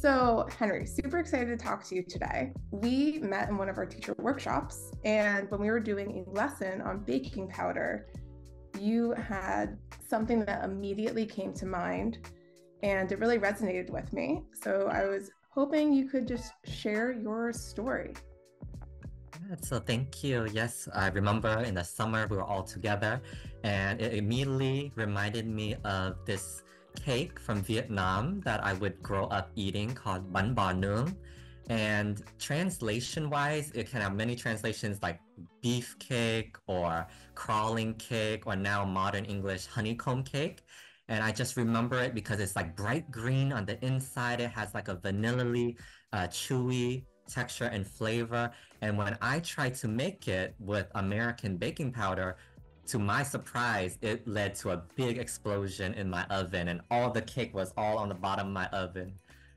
So, Henry, super excited to talk to you today. We met in one of our teacher workshops, and when we were doing a lesson on baking powder, you had something that immediately came to mind, and it really resonated with me. So, I was hoping you could just share your story. So thank you. Yes, I remember in the summer we were all together, and it immediately reminded me of this cake from Vietnam that I would grow up eating called Banh Bo Nuong. And translation-wise, it can have many translations like beef cake or crawling cake or now modern English honeycomb cake. And I just remember it because it's like bright green on the inside. It has like a vanilla-y, chewy texture and flavor. And when I tried to make it with American baking powder, to my surprise, it led to a big explosion in my oven, and all the cake was all on the bottom of my oven.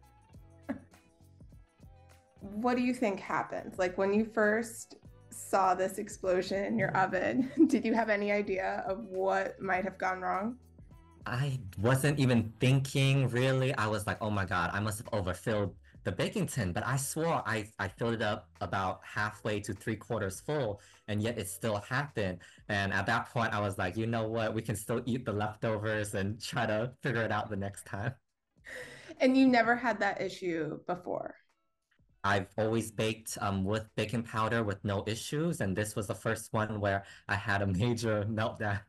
What do you think happened? Like when you first saw this explosion in your oven, did you have any idea of what might have gone wrong? I wasn't even thinking really. I was like, oh my God, I must have overfilled the baking tin. But I swore I filled it up about halfway to three-quarters full, and yet it still happened. And at that point, I was like, you know what? We can still eat the leftovers and try to figure it out the next time. And you never had that issue before. I've always baked with baking powder with no issues, and this was the first one where I had a major meltdown.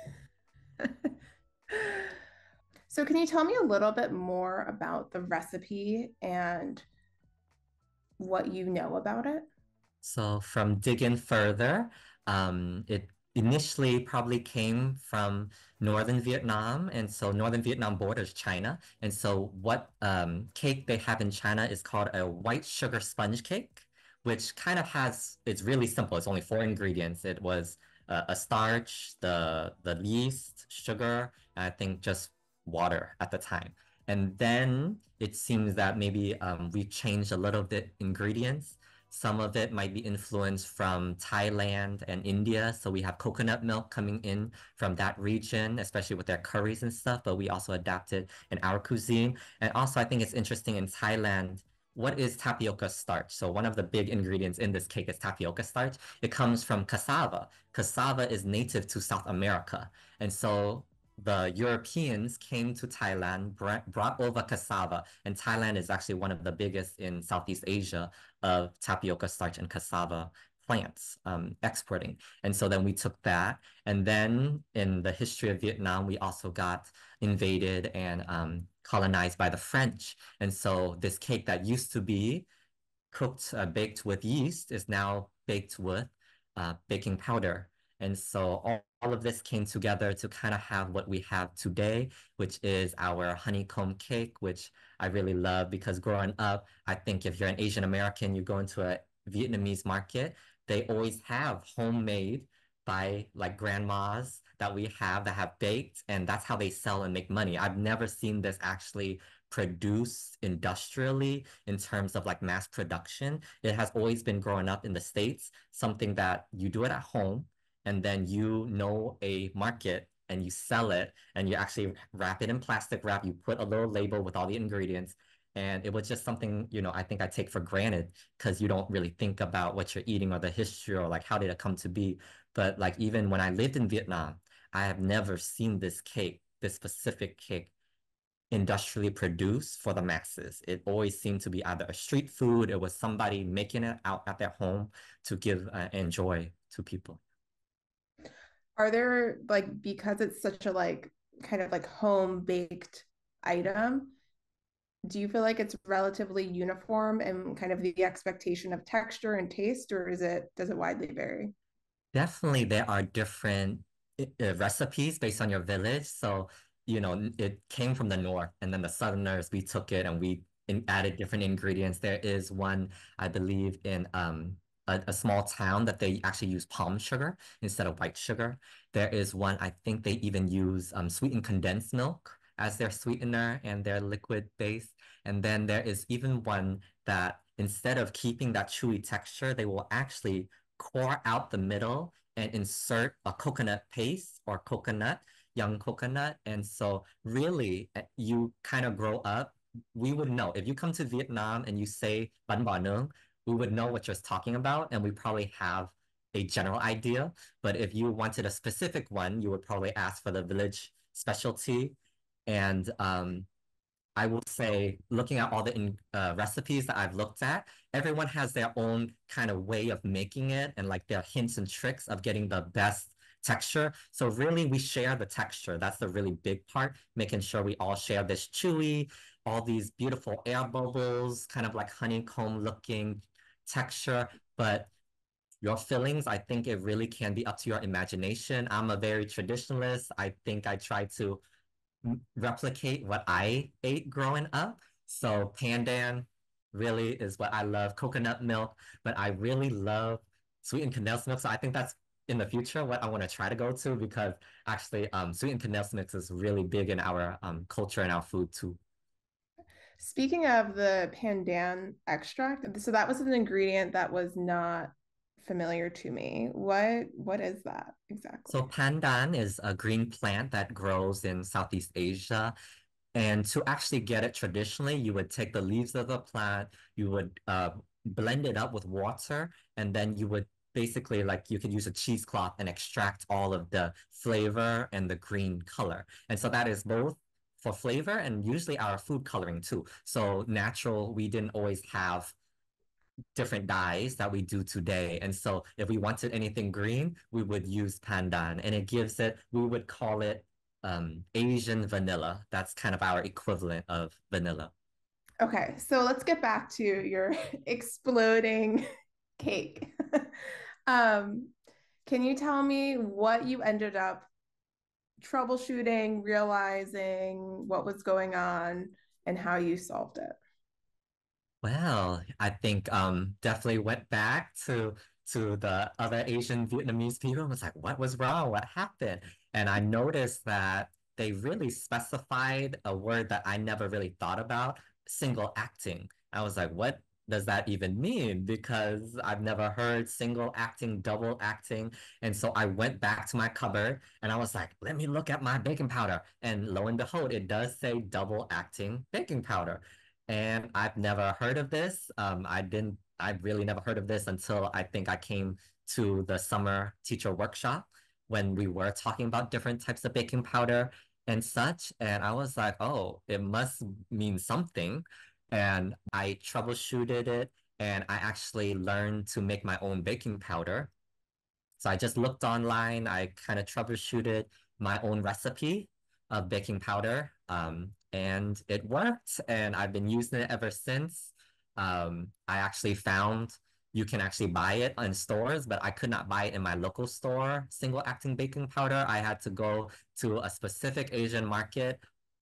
So, can you tell me a little bit more about the recipe and what you know about it? So from digging further, it initially probably came from northern Vietnam, and so northern Vietnam borders China. And so what cake they have in China is called a white sugar sponge cake, which kind of has, it's really simple. It's only four ingredients. It was a starch, the yeast, sugar, and I think just water at the time. And then it seems that maybe we changed a little bit ingredients. Some of it might be influenced from Thailand and India. So we have coconut milk coming in from that region, especially with their curries and stuff, but we also adapted in our cuisine. And also, I think it's interesting in Thailand, what is tapioca starch? So one of the big ingredients in this cake is tapioca starch. It comes from cassava. Cassava is native to South America. And so the Europeans came to Thailand, brought over cassava, and Thailand is actually one of the biggest in Southeast Asia of tapioca starch and cassava plants exporting. And so then we took that. And then in the history of Vietnam, we also got invaded and colonized by the French. And so this cake that used to be cooked, baked with yeast is now baked with baking powder. And so all of this came together to kind of have what we have today, which is our honeycomb cake, which I really love because growing up, I think if you're an Asian American, you go into a Vietnamese market, they always have homemade by like grandmas that we have that have baked, and that's how they sell and make money. I've never seen this actually produced industrially in terms of like mass production. It has always been growing up in the States, something that you do it at home and then you know a market and you sell it and you actually wrap it in plastic wrap. You put a little label with all the ingredients. And it was just something, I think I take for granted because you don't really think about what you're eating or the history or like how did it come to be. But like even when I lived in Vietnam, I have never seen this cake, this specific cake industrially produced for the masses. It always seemed to be either a street food, it was somebody making it out at their home to give enjoy to people. Are there like because it's such a like kind of like home baked item, do you feel like it's relatively uniform and kind of the expectation of texture and taste, or does it widely vary? Definitely, there are different recipes based on your village. So, it came from the north, and then the southerners, we took it and we added different ingredients. There is one, I believe, in a small town that they actually use palm sugar instead of white sugar. There is one, I think they even use sweetened condensed milk as their sweetener and their liquid base. And then there is even one that instead of keeping that chewy texture, they will actually core out the middle and insert a coconut paste or coconut, young coconut. And so really you kind of grow up we would know if you come to Vietnam and you say Banh Bo Nuong, we would know what you're talking about, and we probably have a general idea. But if you wanted a specific one, you would probably ask for the village specialty. And I will say, looking at all the recipes that I've looked at, everyone has their own kind of way of making it and like their hints and tricks of getting the best texture. So really, we share the texture. That's the really big part, making sure we all share this chewy, all these beautiful air bubbles, kind of like honeycomb looking texture. But your fillings, I think it really can be up to your imagination. I'm a very traditionalist. I think I try to replicate what I ate growing up. So pandan really is what I love. Coconut milk, but I really love sweetened condensed milk. So I think that's in the future what I want to try to go to because actually sweetened condensed milk is really big in our culture and our food too. Speaking of the pandan extract, so that was an ingredient that was not familiar to me. What is that So exactly? pandan is a green plant that grows in Southeast Asia. And to actually get it traditionally, you would take the leaves of the plant, you would blend it up with water, and then you would basically like you could use a cheesecloth and extract all of the flavor and the green color. And so that is both for flavor and usually our food coloring too. So natural, we didn't always have different dyes that we do today. And so if we wanted anything green, we would use pandan and it gives it, we would call it Asian vanilla. That's kind of our equivalent of vanilla. Okay, so let's get back to your exploding cake. um, can you tell me what you ended up troubleshooting, realizing what was going on, and how you solved it? Well, I think definitely went back to the other Asian Vietnamese people and was like, what was wrong? What happened? And I noticed that they really specified a word that I never really thought about, single acting. I was like, what does that even mean? Because I've never heard single acting, double acting. And so I went back to my cupboard and I was like, let me look at my baking powder. And lo and behold, it does say double acting baking powder. And I've never heard of this. I really never heard of this until I think I came to the summer teacher workshop when we were talking about different types of baking powder and such. And I was like, oh, it must mean something. And I troubleshooted it and I actually learned to make my own baking powder. So I just looked online, I kind of troubleshooted my own recipe of baking powder, and it worked, and I've been using it ever since. I actually found you can actually buy it in stores, but I could not buy it in my local store, single acting baking powder. I had to go to a specific Asian market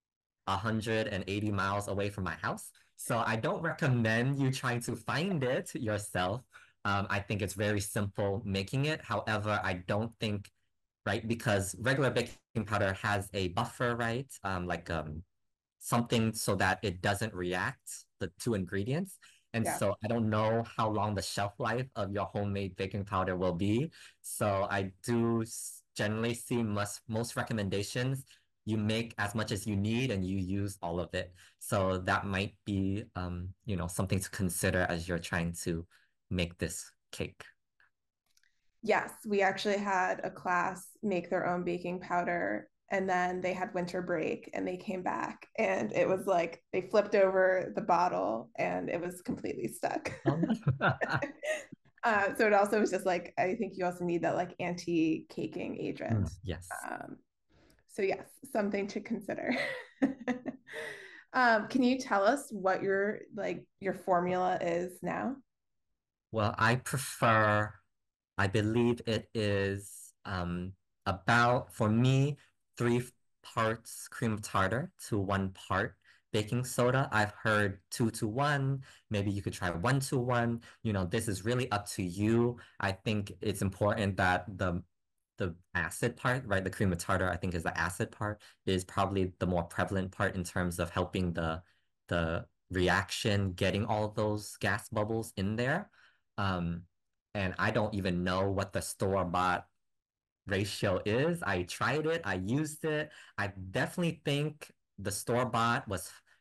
180 miles away from my house. So I don't recommend you trying to find it yourself. I think it's very simple making it. However, I don't think, right, because regular baking powder has a buffer, right? Something so that it doesn't react, the two ingredients. And Yeah. so I don't know how long the shelf life of your homemade baking powder will be. So I do generally see most recommendations. You make as much as you need and you use all of it. So that might be, something to consider as you're trying to make this cake. Yes, we actually had a class make their own baking powder and then they had winter break and they came back and it was like they flipped over the bottle and it was completely stuck. So it also was just like I think you also need that like anti-caking agent. Yes. Um, so yes, something to consider. Can you tell us what your formula is now? Well, I believe it is about, for me, 3 parts cream tartar to 1 part baking soda. I've heard 2 to 1. Maybe you could try 1 to 1. This is really up to you. I think it's important that the acid part, right? The cream of tartar, I think is the acid part, is probably the more prevalent part in terms of helping the reaction, getting all those gas bubbles in there. Um, and I don't even know what the store-bought ratio is. I tried it, I used it. I definitely think the store-bought was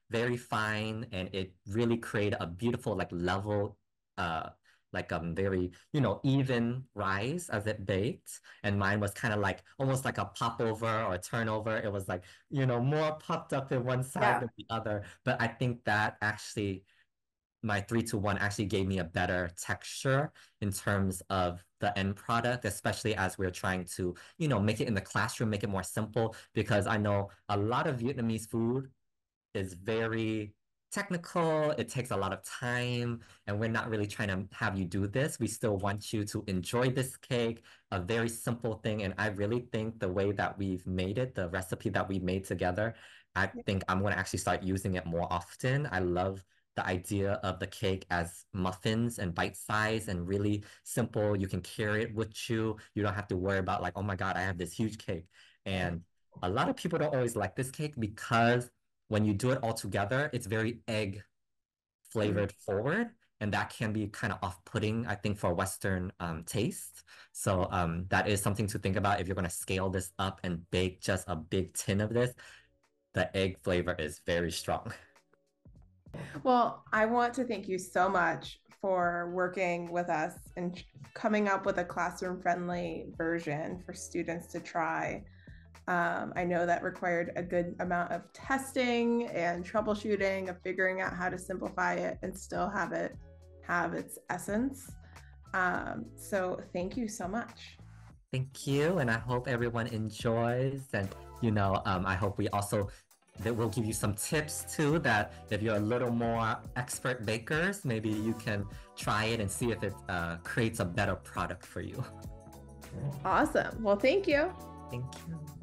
very fine, and it really created a beautiful like level, like very, you know, even rise as it baked. And mine was kind of like almost like a popover or a turnover. It was like, you know, more puffed up in one side Yeah. than the other. But I think that actually my 3-2-1 actually gave me a better texture in terms of the end product, especially as we're trying to, you know, make it in the classroom, make it more simple, because I know a lot of Vietnamese food is very technical. It takes a lot of time, and we're not really trying to have you do this. We still want you to enjoy this cake, a very simple thing. And I really think the way that we've made it, the recipe that we made together, I think I'm going to actually start using it more often. I love the idea of the cake as muffins and bite size and really simple. You can carry it with you. You don't have to worry about like, oh my God, I have this huge cake. And a lot of people don't always like this cake because when you do it all together, it's very egg Mm. flavored forward. And that can be kind of off-putting, I think, for Western taste. So that is something to think about if you're going to scale this up and bake just a big tin of this. The egg flavor is very strong. Well, I want to thank you so much for working with us and coming up with a classroom friendly version for students to try. I know that required a good amount of testing and troubleshooting of figuring out how to simplify it and still have it have its essence. So thank you so much. Thank you, and I hope everyone enjoys. And you know, I hope we also that will give you some tips too. That if you're a little more expert bakers, maybe you can try it and see if it creates a better product for you. Awesome. Well, thank you. Thank you.